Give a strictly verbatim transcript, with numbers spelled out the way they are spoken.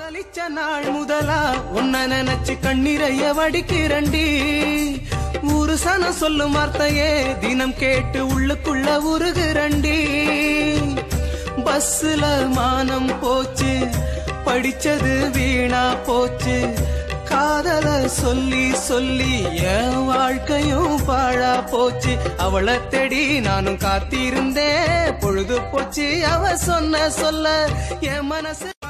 காதலிச்ச நாள் முதலா உன்ன நினைச்சு கண்ணீரைய வடிக்கிறண்டி. ஊரு சனம் சொல்லும் வார்த்தையே தினம் கேட்டு உள்ளுக்குள்ள உருகுரண்டி. பஸ்ல மானம் போச்சு, படிச்சது வீணா போச்சு. காதல சொல்லி சொல்லி என் வாழ்க்கையும் பாழா போச்சு. அவளை தேடி நானும் காத்திருந்தேன், பொழுது போச்சு அவ சொன்ன சொல்ல என் மனசு